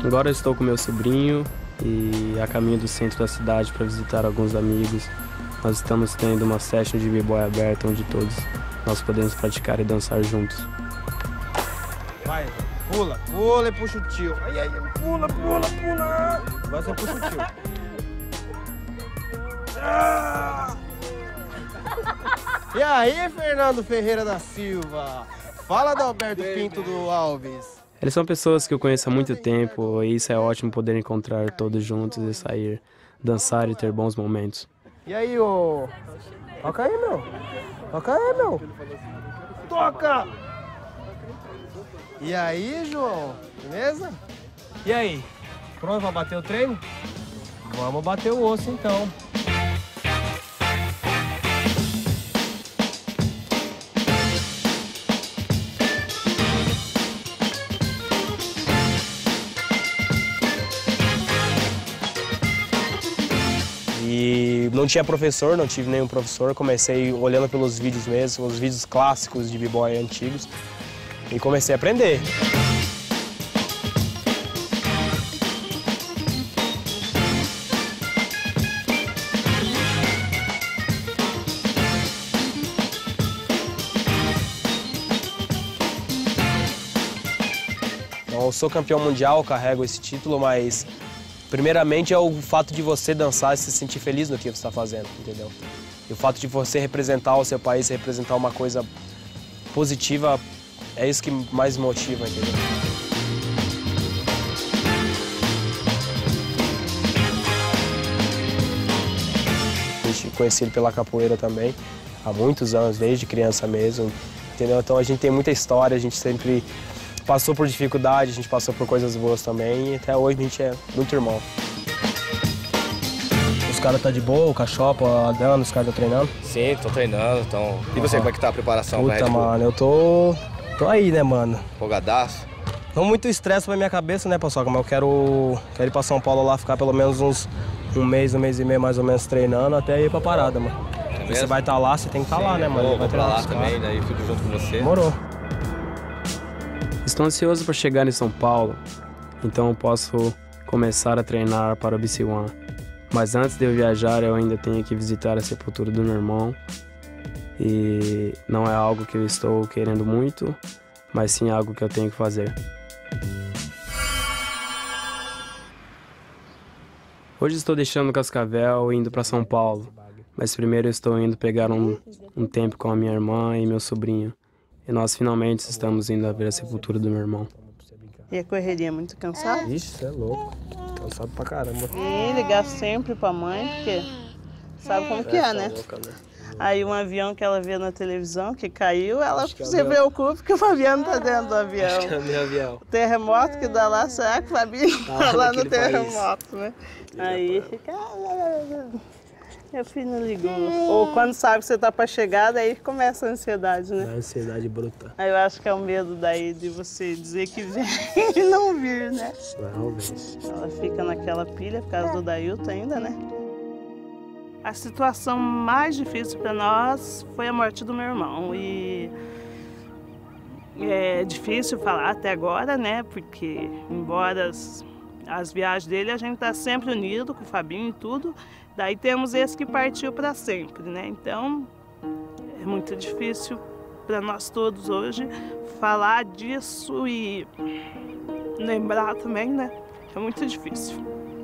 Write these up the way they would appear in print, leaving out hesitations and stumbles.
Agora eu estou com meu sobrinho e a caminho do centro da cidade para visitar alguns amigos. Nós estamos tendo uma session de b-boy aberta onde todos nós podemos praticar e dançar juntos. Vai, pula, pula e puxa o tio. Ai, ai, pula, pula, pula. Agora você puxa o tio. Ah! E aí, Fernando Ferreira da Silva? Fala do Alberto Pinto do Alves. Eles são pessoas que eu conheço há muito tempo e isso é ótimo poder encontrar todos juntos e sair, dançar e ter bons momentos. E aí, ô... Toca aí, meu. Toca aí, meu. Toca! E aí, João? Beleza? E aí? Pronto pra bater o treino? Vamos bater o osso, então. E não tinha professor, não tive nenhum professor. Comecei olhando pelos vídeos mesmo, os vídeos clássicos de b-boy antigos. E comecei a aprender. Então, eu sou campeão mundial, carrego esse título, mas primeiramente é o fato de você dançar e se sentir feliz no que você está fazendo, entendeu? E o fato de você representar o seu país, representar uma coisa positiva, é isso que mais me motiva, entendeu? A gente conheci ele pela capoeira também, há muitos anos, desde criança mesmo, entendeu? Então a gente tem muita história, a gente sempre passou por dificuldade, a gente passou por coisas boas também e até hoje a gente é muito irmão. Os caras tá de boa, o Cachopa, a Dana, os caras tá treinando? Sim, tô treinando, então... E você, como é que tá a preparação? Puta, mano, eu tô aí, né, mano? Empolgadaço? Não muito estresse pra minha cabeça, né, pessoal? Mas eu quero ir pra São Paulo lá, ficar pelo menos um mês e meio mais ou menos treinando até ir pra parada, mano. É você vai estar lá, você tem que estar lá, né, mano? Eu vou pra lá também, daí fico junto com você. Demorou. Estou ansioso para chegar em São Paulo, então eu posso começar a treinar para o BC One. Mas antes de eu viajar, eu ainda tenho que visitar a sepultura do meu irmão. E não é algo que eu estou querendo muito, mas sim algo que eu tenho que fazer. Hoje estou deixando Cascavel e indo para São Paulo, mas primeiro eu estou indo pegar um tempo com a minha irmã e meu sobrinho. E nós finalmente estamos indo a ver a sepultura do meu irmão. E a correria é muito cansada? Ixi, você é louco. Cansado pra caramba. E ligar sempre pra mãe, porque sabe como que é, né? Louca, né? Aí um avião que ela vê na televisão, que caiu, ela se preocupa que o Fabiano tá dentro do avião. Acho que é meu avião. O terremoto que dá lá, será que o Fabinho tá lá no terremoto, né? Aí fica... Meu filho não ligou. Ou quando sabe que você tá pra chegar, daí começa a ansiedade, né? A ansiedade bruta. Aí eu acho que é o medo daí de você dizer que vem e não vir, né? Não, velho. Ela fica naquela pilha por causa do Dailton ainda, né? A situação mais difícil para nós foi a morte do meu irmão. E é difícil falar até agora, né? Porque, embora as viagens dele, a gente tá sempre unido com o Fabinho e tudo. Daí temos esse que partiu para sempre, né? Então, é muito difícil para nós todos hoje falar disso e lembrar também, né? É muito difícil.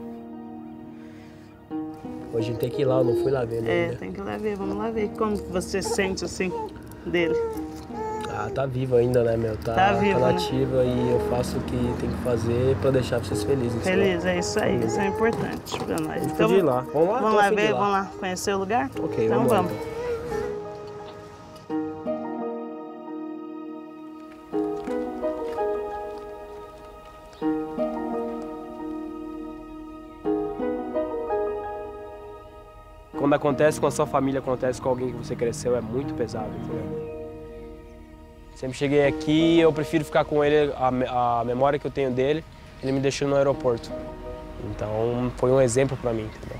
Hoje a gente tem que ir lá, eu não fui lá ver, né? É, tem que ir lá ver, vamos lá ver. Como que você sente, assim, dele? Ah, tá vivo ainda, né, meu? Tá vivo, tá né? nativa e eu faço o que tem que fazer pra deixar vocês felizes. Feliz, é isso aí, isso é importante pra nós. Então, ir lá. Vamos lá? Vamos lá ver, vamos lá conhecer o lugar? Ok, então vamos lá. vamos. Então. Quando acontece com a sua família, acontece com alguém que você cresceu, é muito pesado, entendeu? Sempre cheguei aqui, eu prefiro ficar com ele, a memória que eu tenho dele, ele me deixou no aeroporto. Então, foi um exemplo pra mim, entendeu?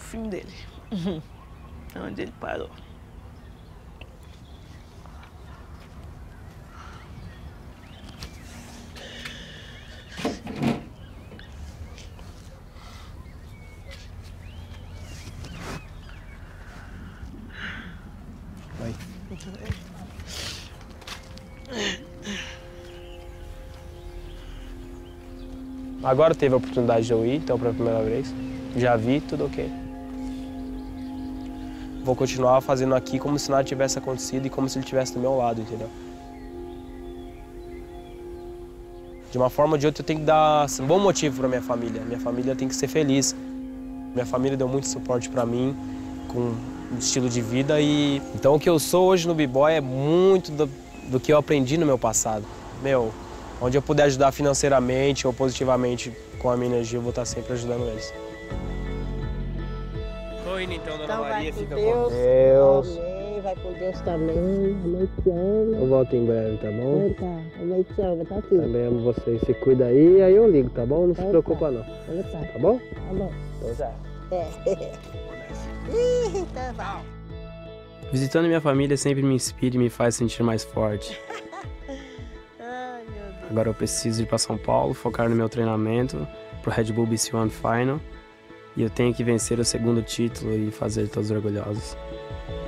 fim dele. Onde ele parou. Vai. Agora teve a oportunidade de eu ir, então, pela primeira vez. Já vi, tudo ok. Vou continuar fazendo aqui como se nada tivesse acontecido e como se ele estivesse do meu lado, entendeu? De uma forma ou de outra, eu tenho que dar um bom motivo para minha família. Minha família tem que ser feliz. Minha família deu muito suporte para mim, com um estilo de vida. E então, o que eu sou hoje no B-Boy é muito do que eu aprendi no meu passado. Onde eu puder ajudar financeiramente ou positivamente com a minha energia, eu vou estar sempre ajudando eles. Tô indo então, Dona Maria, fica com Deus. Amém, vai com Deus também. A mãe te ama. Eu volto em breve, tá bom? Tá, a mãe te ama, tá aqui. Também amo vocês, se cuida aí eu ligo, tá bom? Não se preocupa não. Tá bom? Tá bom. Então já. Tá bom. Visitando minha família sempre me inspira e me faz sentir mais forte. Ai, meu Deus. Agora eu preciso ir para São Paulo, focar no meu treinamento pro Red Bull BC One Final. E eu tenho que vencer o segundo título e fazer todos orgulhosos.